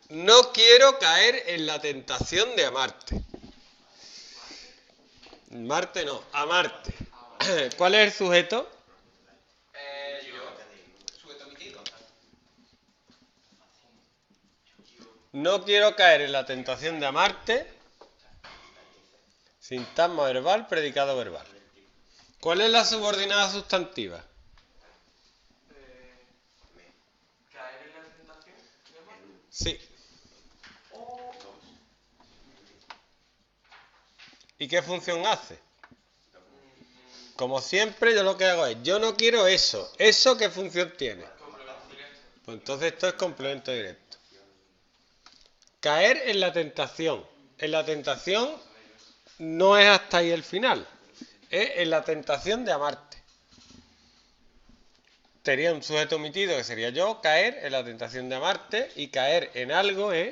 No quiero caer en la tentación de amarte. Marte no, amarte. ¿Cuál es el sujeto? Sujeto omitido. No quiero caer en la tentación de amarte. Sintagma verbal, predicado verbal. ¿Cuál es la subordinada sustantiva? Caer en la tentación de amarte. Sí. ¿Y qué función hace? Como siempre, yo lo que hago es, yo no quiero eso. ¿Eso qué función tiene? Complemento directo. Pues entonces esto es complemento directo. Caer en la tentación. En la tentación no es hasta ahí el final. Es en la tentación de amarte. Sería un sujeto omitido que sería yo, caer en la tentación de amarte, y caer en algo es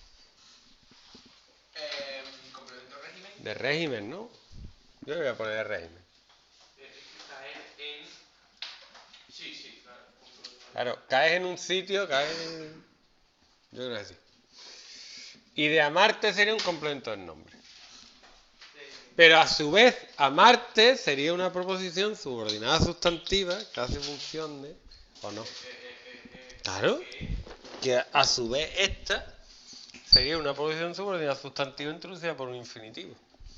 Complemento régimen. de régimen, ¿no? Yo le voy a poner de régimen. Caer en. Sí, claro. Claro, caes en un sitio, caes. Yo creo que sí. Y de amarte sería un complemento del nombre. Pero a su vez, amarte sería una proposición subordinada sustantiva que hace función de. ¿O no? Claro. Que a su vez esta sería una proposición subordinada sustantiva introducida por un infinitivo.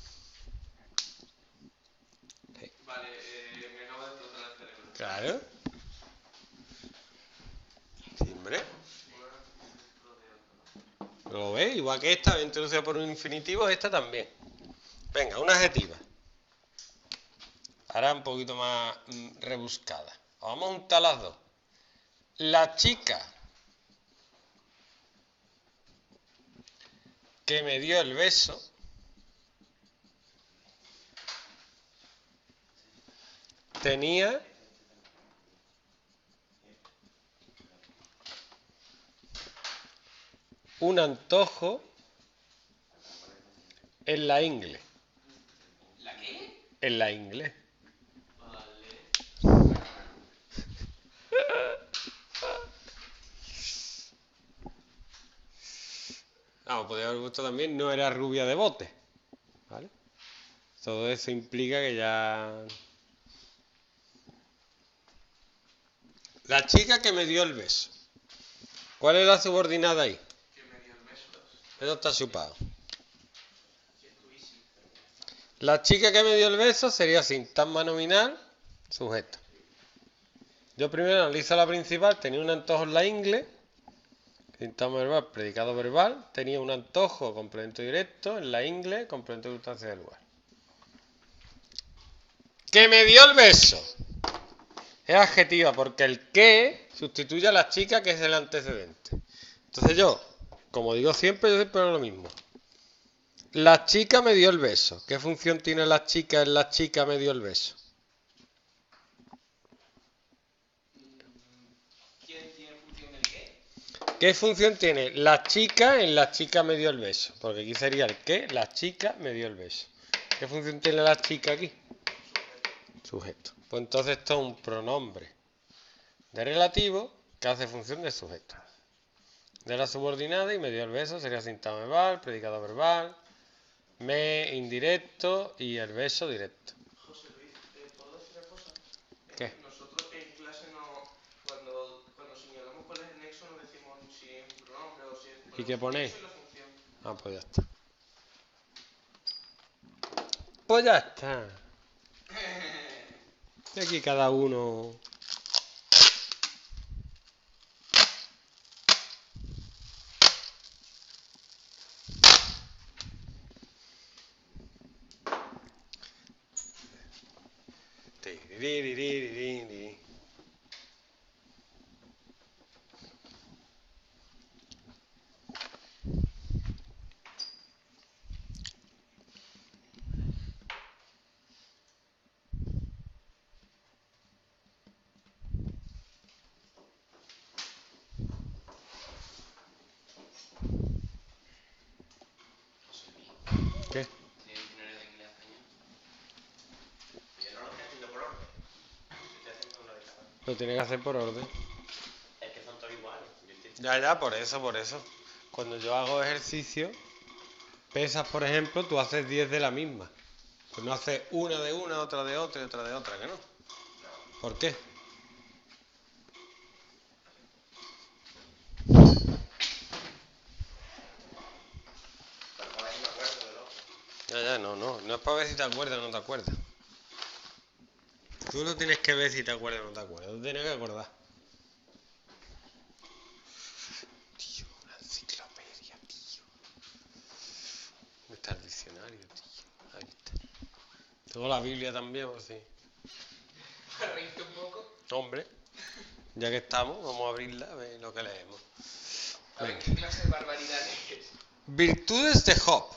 Vale, me acaba de explotar el cerebro. Claro. Sí, hombre. ¿Lo ves? Igual que esta, introducida por un infinitivo, esta también. Venga, una adjetiva. Ahora un poquito más rebuscada. Vamos a juntar las dos. La chica que me dio el beso tenía un antojo en la ingle. ¿La qué? En la ingle. Vale. Vamos, podría haber puesto también, no era rubia de bote. ¿Vale? Todo eso implica que ya. La chica que me dio el beso. ¿Cuál es la subordinada ahí? Que me dio el beso. Eso está chupado. Sí, estuvísimo. La chica que me dio el beso sería sintagma nominal, sujeto. Yo primero analizo la principal, tenía un antojo en la ingle, sintagma verbal, predicado verbal, tenía un antojo, complemento directo, en la ingle, complemento de circunstancia del lugar. Que me dio el beso. Es adjetiva porque el que sustituye a la chica que es el antecedente. Entonces yo, como digo siempre, yo siempre hago lo mismo. La chica me dio el beso. ¿Qué función tiene la chica en la chica me dio el beso? ¿Quién tiene función del qué? ¿Qué función tiene la chica en la chica me dio el beso? Porque aquí sería el que la chica me dio el beso. ¿Qué función tiene la chica aquí? Sujeto. Pues entonces esto es un pronombre de relativo que hace función de sujeto. De la subordinada y me dio el beso sería sintagma verbal, predicado verbal, me indirecto y el beso directo. José Luis, ¿puedo decir una cosa? ¿Qué? Nosotros en clase cuando señalamos cuál es el nexo no decimos si es un pronombre o si es ¿Y qué el ponéis? nexo y la función. Ah, pues ya está. Pues ya está. Y aquí cada uno. Tiriririririririri. ¿Qué? ¿Tiene diccionario de inglés español? Yo no lo estoy haciendo por orden. Estoy haciendo uno de cada. Lo tiene que hacer por orden. Es que son todos iguales. Ya, por eso. cuando yo hago ejercicio, pesas, por ejemplo, tú haces 10 de la misma. Pues no haces una de una, otra de otra y otra de otra, ¿que no? ¿Por qué? Para ver si me acuerdo del otro. Ya, no es para ver si te acuerdas o no te acuerdas. Tú no tienes que ver si te acuerdas o no te acuerdas, tú tienes que acordar. Tío, una enciclopedia, tío. ¿Dónde está el diccionario, tío? Ahí está. Tengo la Biblia también, por si. Para reírte un poco. Hombre, ya que estamos, vamos a abrirla a ver lo que leemos. A ver qué clase de barbaridades es. Virtudes de Job.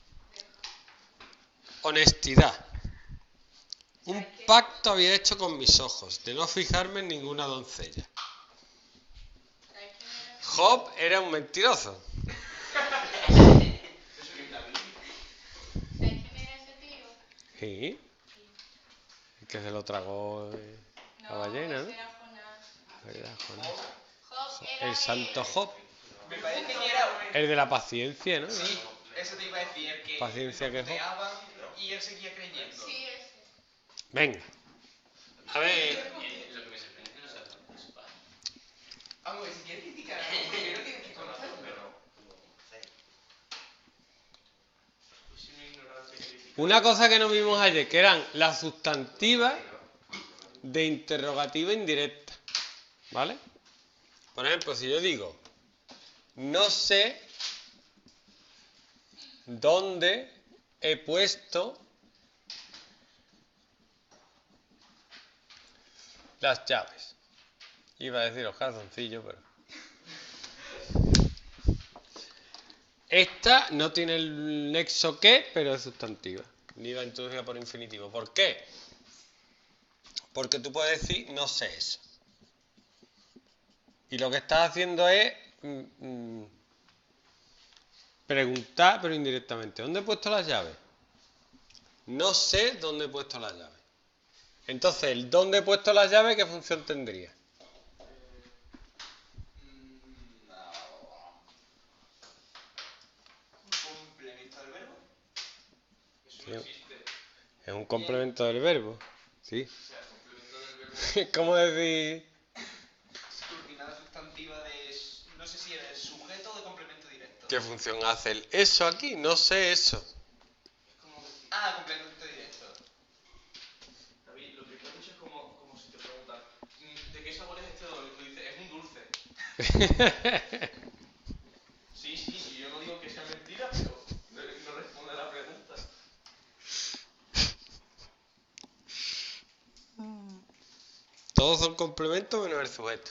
Honestidad. Un pacto había hecho con mis ojos, de no fijarme en ninguna doncella. Job era un mentiroso. ¿Sabes quién era ese tío? Sí. El que se lo tragó la ballena, ¿no? Ese era Jonás. ¿Verdad, Jonás? Job era El santo Job. Me parece que era. El de la paciencia, ¿no? Sí, eso te iba a decir. El que Paciencia que Job. puteaban y él seguía creyendo. Sí, ese. Venga. A ver. Lo que me sorprende es que no sabes dónde está su padre. Vamos, si quieres criticar a algo, primero tienes que conocerlo. Pues si una ignorancia crítica. Una cosa que no vimos ayer, que eran las sustantivas de interrogativa indirecta. ¿Vale? Por ejemplo, si yo digo, no sé dónde he puesto las llaves. Iba a decir los calzoncillos, pero... Esta no tiene el nexo que, pero es sustantiva. Ni va introducida por infinitivo. ¿Por qué? Porque tú puedes decir, no sé eso. Y lo que estás haciendo es preguntar, pero indirectamente. ¿Dónde he puesto las llaves? No sé dónde he puesto las llaves. Entonces, el dónde he puesto las llaves, ¿qué función tendría? Un complemento del verbo. Eso no existe. Es un complemento del verbo. Sí. O sea, complemento del verbo. Es como decir... Subordinada sustantiva de. No sé si era el sujeto o de complemento directo. ¿Qué función hace el eso aquí? No sé eso. Es como decir. Ah, complemento directo. David, lo que tú has dicho es como si te preguntan, ¿de qué sabor es este doble? Y tú dices, es un dulce. Sí, yo no digo que sea mentira, pero no responde a la pregunta. Todos son complementos menos el sujeto.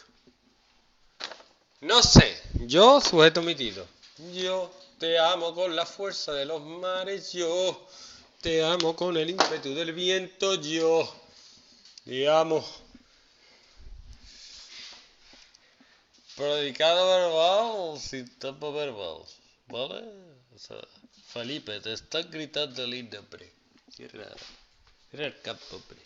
No sé, yo sujeto omitido. Yo te amo con la fuerza de los mares, yo te amo con el ímpetu del viento, yo te amo. Predicado verbal, sintoma verbal, ¿vale? O sea, Felipe, te están gritando el nombre. Cierra el campo, hombre.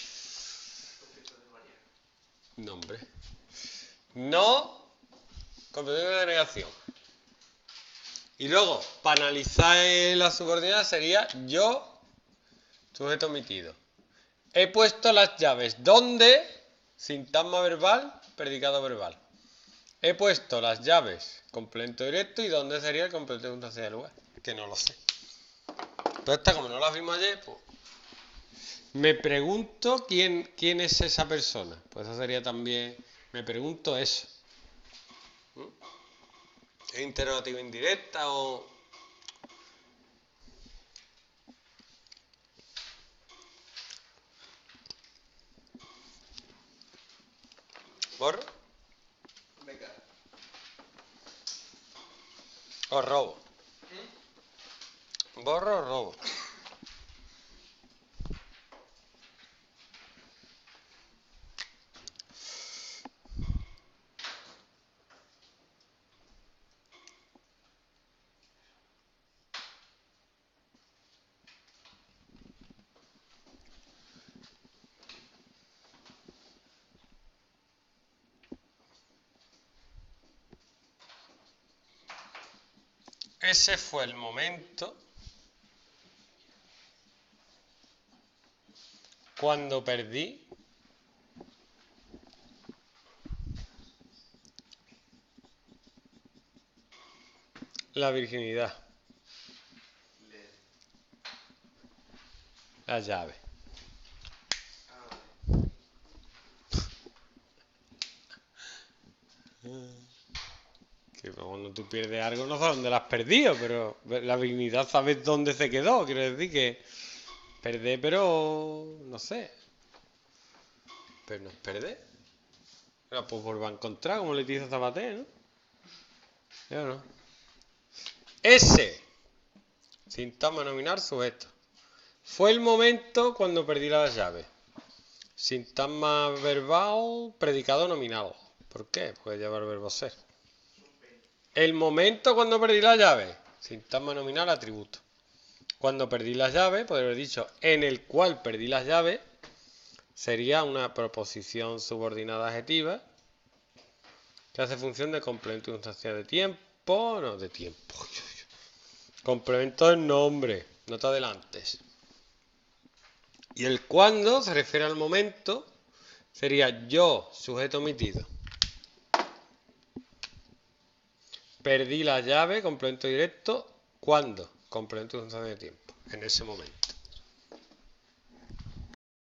Nombre. No, complemento de negación. Y luego, para analizar la subordinada sería yo, sujeto omitido. He puesto las llaves. ¿Dónde? Sintagma verbal, predicado verbal. He puesto las llaves, complemento directo, y ¿dónde sería el complemento de circunstancia de lugar? Que no lo sé. Pero esta, como no la vimos ayer, pues... Me pregunto quién es esa persona. Pues eso sería también... Me pregunto eso. ¿Es interrogativa indirecta o...? ¿Borro? Venga. ¿O robo? ¿Borro o robo? Ese fue el momento cuando perdí la virginidad. La llave. Que cuando tú pierdes algo no sabes dónde lo has perdido, pero la virginidad sabes dónde se quedó. Quiero decir que perder, pero no sé. Pero no es perder. Pero pues vuelvo a encontrar, como Leticia Sabater, ¿no? Yo no. Ese sintagma nominal sujeto. Fue el momento cuando perdí la llave. Sintagma verbal, predicado nominal. ¿Por qué? Puede llevar el verbo ser. El momento cuando perdí la llave. Sintagma nominal, atributo. Cuando perdí la llave, podría haber dicho en el cual perdí la llave, sería una proposición subordinada adjetiva que hace función de complemento circunstancial de tiempo, no de tiempo. Complemento del nombre, no te adelantes. Y el cuando se refiere al momento, sería yo, sujeto omitido. Perdí la llave, complemento directo, ¿cuándo? Complemento circunstancial de tiempo, en ese momento.